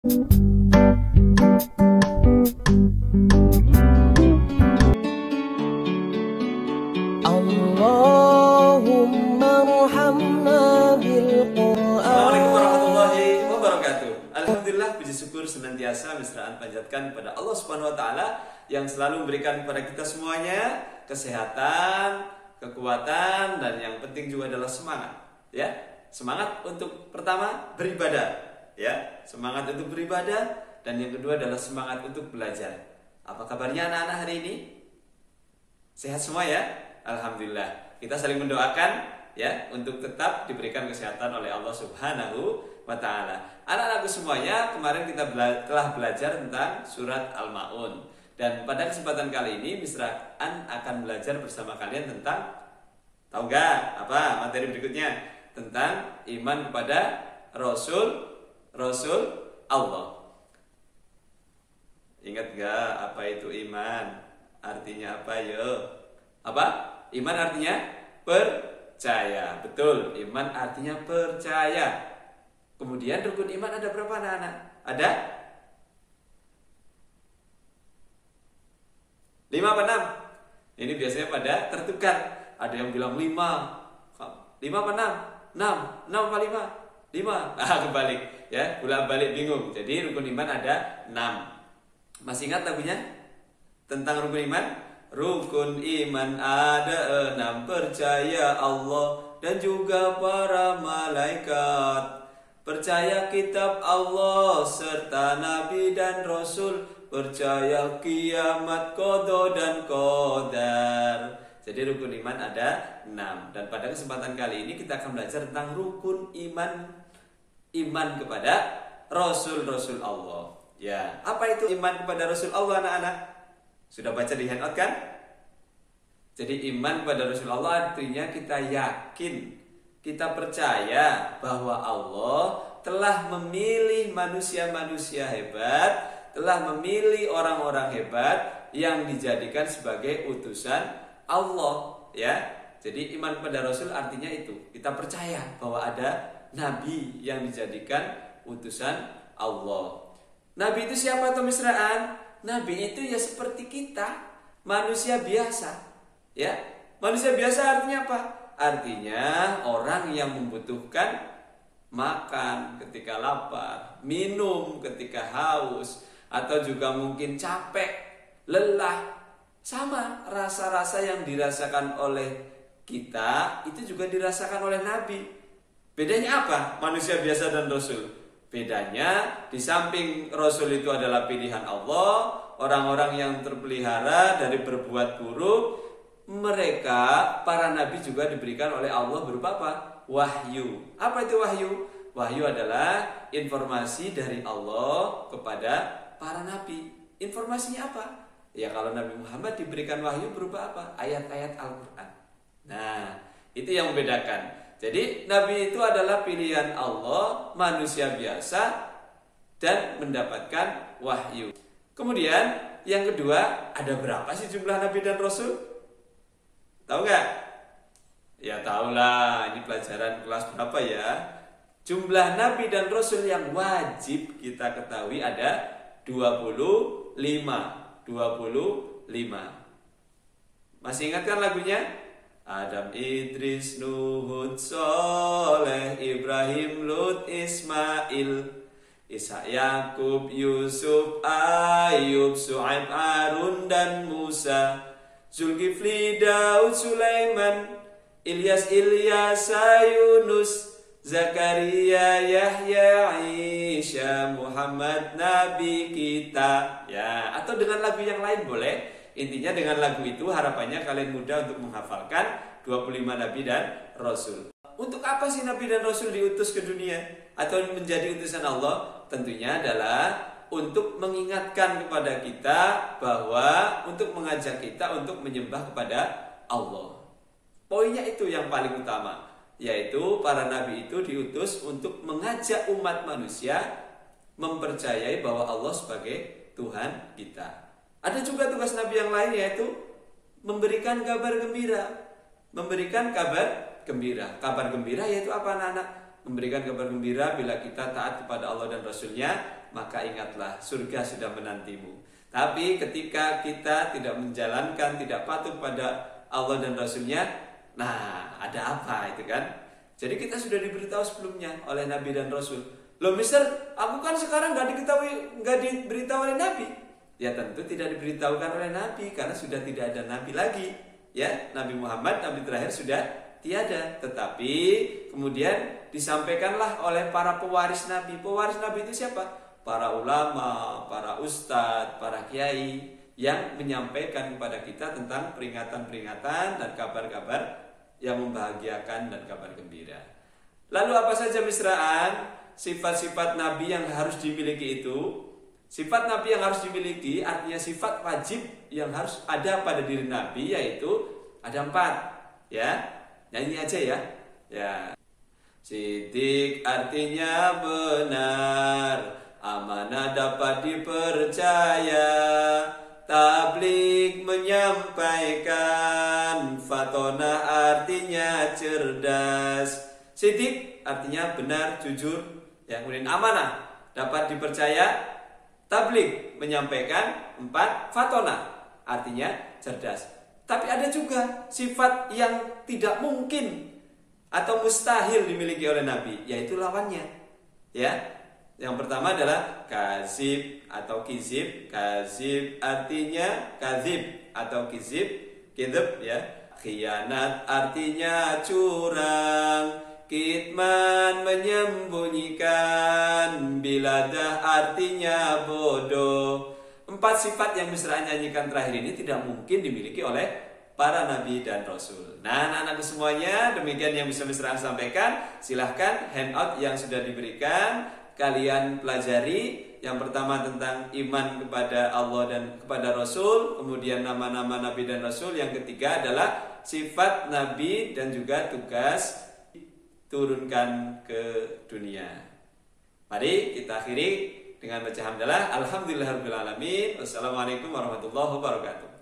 Allahumma arhamna bil Qur'an. Assalamualaikum warahmatullahi wabarakatuh. Alhamdulillah, puji syukur senantiasa mesraan panjatkan kepada Allah Subhanahu wa taala yang selalu memberikan kepada kita semuanya kesehatan, kekuatan, dan yang penting juga adalah semangat, ya. Semangat untuk pertama beribadah, ya. Semangat untuk beribadah, dan yang kedua adalah semangat untuk belajar. Apa kabarnya anak-anak hari ini? Sehat semua ya? Alhamdulillah. Kita saling mendoakan ya untuk tetap diberikan kesehatan oleh Allah Subhanahu wa taala. Anak-anakku semuanya, kemarin kita telah belajar tentang surat Al-Maun. Dan pada kesempatan kali ini Misraan akan belajar bersama kalian tentang, tahu nggak apa materi berikutnya? Tentang iman kepada Rasul Allah. Ingat nggak apa itu iman? Artinya apa yo? Apa? Iman artinya percaya. Betul, iman artinya percaya. Kemudian rukun iman ada berapa anak-anak? Ada 5 apa 6? Ini biasanya pada tertukar. Ada yang bilang 5 apa 6? 6 apa 5? 5. Kebalik ya, bolak-balik bingung. Jadi rukun iman ada 6. Masih ingat lagunya? Tentang rukun iman? Rukun iman ada 6, percaya Allah dan juga para malaikat, percaya kitab Allah serta nabi dan rasul, percaya kiamat, qada dan qadar. Jadi rukun iman ada 6. Dan pada kesempatan kali ini kita akan belajar tentang rukun iman kepada Rasul Allah. Ya, apa itu iman kepada Rasul Allah anak-anak? Sudah baca di handout kan? Jadi iman kepada Rasulullah artinya kita yakin, kita percaya bahwa Allah telah memilih manusia-manusia hebat, telah memilih orang-orang hebat yang dijadikan sebagai utusan Allah, ya. Jadi iman kepada Rasul artinya itu, kita percaya bahwa ada nabi yang dijadikan utusan Allah. Nabi itu siapa tuh Misraan? Nabi itu ya seperti kita, manusia biasa, ya. Manusia biasa artinya apa? Artinya orang yang membutuhkan makan ketika lapar, minum ketika haus, atau juga mungkin capek, lelah. Sama rasa-rasa yang dirasakan oleh kita itu juga dirasakan oleh Nabi. Bedanya apa? Manusia biasa dan Rasul. Bedanya, di samping Rasul itu adalah pilihan Allah, orang-orang yang terpelihara dari berbuat buruk, mereka, para nabi juga diberikan oleh Allah berupa apa? Wahyu. Apa itu wahyu? Wahyu adalah informasi dari Allah kepada para nabi. Informasinya apa? Ya kalau Nabi Muhammad diberikan wahyu berupa apa? Ayat-ayat Al-Quran. Nah, itu yang membedakan. Jadi Nabi itu adalah pilihan Allah, manusia biasa dan mendapatkan wahyu. Kemudian yang kedua, ada berapa sih jumlah Nabi dan Rasul? Tahu nggak? Ya tahulah, ini pelajaran kelas berapa ya? Jumlah Nabi dan Rasul yang wajib kita ketahui ada 25. Masih ingat kan lagunya? Adam, Idris, Nuh, Hud, Soleh, Ibrahim, Lut, Ismail, Ishak, Yakub, Yusuf, Ayub, Su'aib, Harun, dan Musa, Zulkifli, Daud, Sulaiman, Ilyas, Yunus, Zakaria, Yahya, Isa, Muhammad, Nabi kita. Ya, atau dengan lagu yang lain boleh. Intinya dengan lagu itu harapannya kalian mudah untuk menghafalkan 25 Nabi dan Rasul. Untuk apa sih Nabi dan Rasul diutus ke dunia atau menjadi utusan Allah? Tentunya adalah untuk mengingatkan kepada kita bahwa untuk mengajak kita untuk menyembah kepada Allah. Poinnya itu yang paling utama, yaitu para Nabi itu diutus untuk mengajak umat manusia mempercayai bahwa Allah sebagai Tuhan kita. Ada juga tugas Nabi yang lain, yaitu memberikan kabar gembira. Memberikan kabar gembira. Kabar gembira yaitu apa anak-anak? Memberikan kabar gembira bila kita taat kepada Allah dan Rasulnya, maka ingatlah surga sudah menantimu. Tapi ketika kita tidak menjalankan, tidak patuh pada Allah dan Rasulnya, nah ada apa itu kan? Jadi kita sudah diberitahu sebelumnya oleh Nabi dan Rasul. Loh mister, aku kan sekarang nggak diberitahu oleh Nabi. Ya tentu tidak diberitahukan oleh Nabi karena sudah tidak ada Nabi lagi. Ya, Nabi Muhammad, Nabi terakhir sudah tiada. Tetapi kemudian disampaikanlah oleh para pewaris Nabi. Pewaris Nabi itu siapa? Para ulama, para ustadz, para kiai yang menyampaikan kepada kita tentang peringatan-peringatan dan kabar-kabar yang membahagiakan dan kabar gembira. Lalu apa saja misraan sifat-sifat Nabi yang harus dimiliki itu? Sifat Nabi yang harus dimiliki artinya sifat wajib yang harus ada pada diri Nabi, yaitu ada 4. Ya, nyanyi aja ya. Ya. Sidik artinya benar, amanah dapat dipercaya, tabligh menyampaikan, fatonah artinya cerdas. Sidik artinya benar, jujur, ya. Kemudian amanah dapat dipercaya, tabligh menyampaikan, 4 fatonah artinya cerdas. Tapi ada juga sifat yang tidak mungkin atau mustahil dimiliki oleh Nabi, yaitu lawannya. Ya, yang pertama adalah kazib atau kizib. Kazib artinya kazib atau kizib, kidab ya. Khianat artinya curang. Kitman menyembunyikan, biladah artinya bodoh. 4 sifat yang misraan nyanyikan terakhir ini tidak mungkin dimiliki oleh para nabi dan rasul. Nah, anak-anakku semuanya, demikian yang bisa misraan sampaikan. Silahkan handout yang sudah diberikan kalian pelajari. Yang pertama tentang iman kepada Allah dan kepada Rasul, kemudian nama-nama nabi dan rasul. Yang ketiga adalah sifat nabi dan juga tugas turunkan ke dunia. Mari kita akhiri dengan baca hamdalah. Alhamdulillahirabbil alamin. Wassalamualaikum warahmatullahi wabarakatuh.